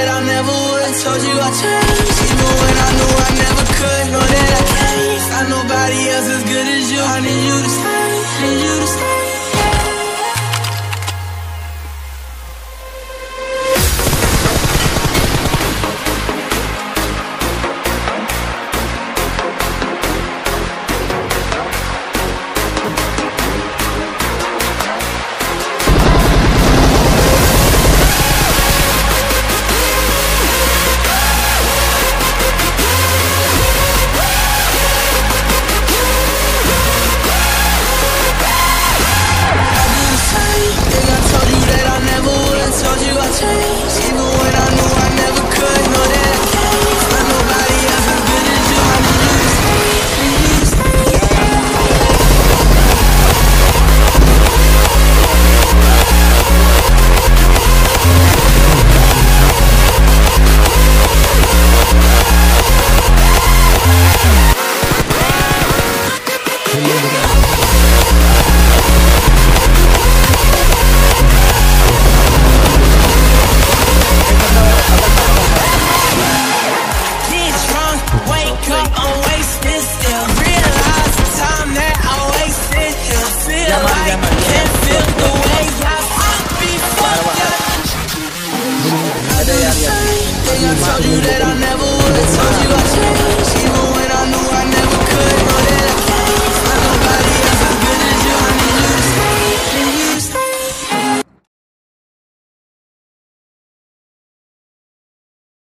that I never would. I told you I changed, even when I knew I never could. Know that I can't find nobody else as good as you. I need you to stay, need you to stay. I told you that I never would. I told you I changed.